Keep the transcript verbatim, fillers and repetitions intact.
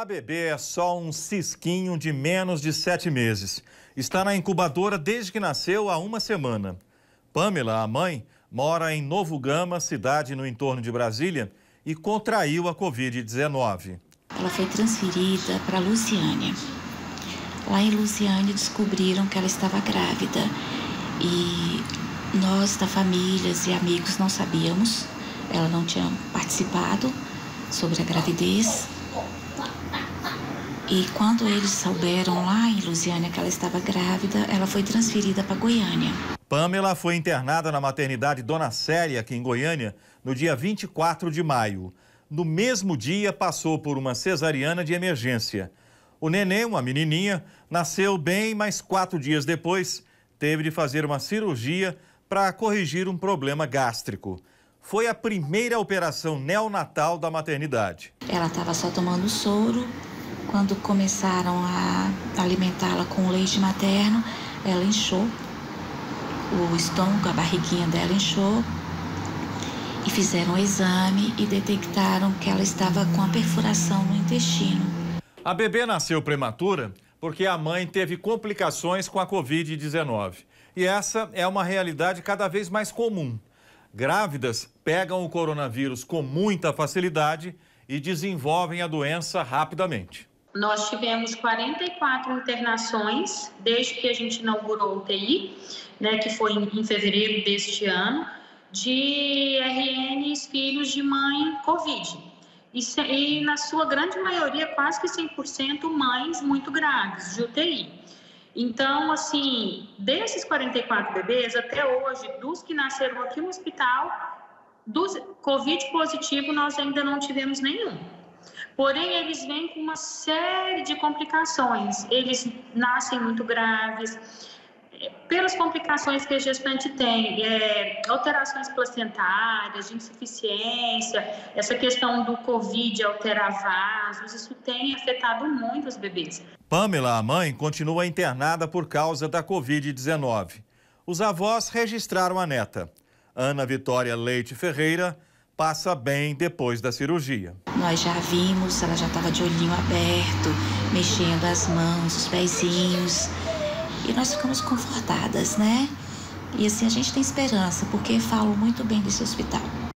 A bebê é só um cisquinho de menos de sete meses. Está na incubadora desde que nasceu há uma semana. Pamela, a mãe, mora em Novo Gama, cidade no entorno de Brasília, e contraiu a covid dezenove. Ela foi transferida para Lusiânia. Lá em Lusiânia descobriram que ela estava grávida e nós da família e amigos não sabíamos. Ela não tinha participado sobre a gravidez. E quando eles souberam lá em Lusiânia que ela estava grávida, ela foi transferida para Goiânia. Pamela foi internada na maternidade Dona Célia, aqui em Goiânia, no dia vinte e quatro de maio. No mesmo dia, passou por uma cesariana de emergência. O neném, uma menininha, nasceu bem, mas quatro dias depois teve de fazer uma cirurgia para corrigir um problema gástrico. Foi a primeira operação neonatal da maternidade. Ela estava só tomando soro. Quando começaram a alimentá-la com leite materno, ela inchou. O estômago, a barriguinha dela inchou. E fizeram o exame e detectaram que ela estava com a perfuração no intestino. A bebê nasceu prematura porque a mãe teve complicações com a covid dezenove. E essa é uma realidade cada vez mais comum. Grávidas pegam o coronavírus com muita facilidade e desenvolvem a doença rapidamente. Nós tivemos quarenta e quatro internações desde que a gente inaugurou a U T I, né, que foi em fevereiro deste ano, de R Ns filhos de mãe Covid. E, e na sua grande maioria, quase que cem por cento, mães muito graves de U T I. Então, assim, desses quarenta e quatro bebês, até hoje, dos que nasceram aqui no hospital, dos Covid positivo, nós ainda não tivemos nenhum. Porém, eles vêm com uma série de complicações. Eles nascem muito graves, pelas complicações que a gestante tem, é, alterações placentárias, de insuficiência, essa questão do Covid alterar vasos, isso tem afetado muito os bebês. Pamela, a mãe, continua internada por causa da covid dezenove. Os avós registraram a neta. Ana Vitória Leite Ferreira passa bem depois da cirurgia. Nós já vimos, ela já estava de olhinho aberto, mexendo as mãos, os pezinhos. E nós ficamos confortadas, né? E assim a gente tem esperança, porque falam muito bem desse hospital.